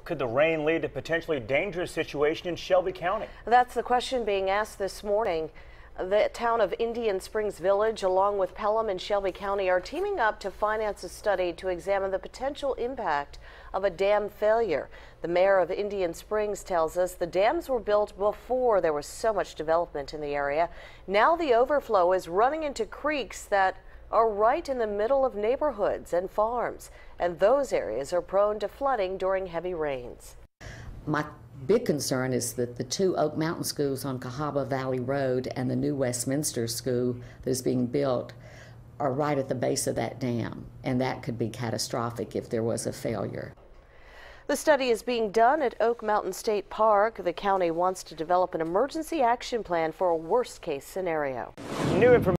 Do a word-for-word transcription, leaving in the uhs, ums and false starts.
could the rain lead to potentially dangerous situation in Shelby County? That's the question being asked this morning. The town of Indian Springs Village, along with Pelham and Shelby County, are teaming up to finance a study to examine the potential impact of a dam failure. The mayor of Indian Springs tells us the dams were built before there was so much development in the area. Now the overflow is running into creeks that are right in the middle of neighborhoods and farms, and those areas are prone to flooding during heavy rains. My big concern is that the two Oak Mountain schools on Cahaba Valley Road and the new Westminster school that is being built are right at the base of that dam, and that could be catastrophic if there was a failure. The study is being done at Oak Mountain State Park. The county wants to develop an emergency action plan for a worst-case scenario. New information.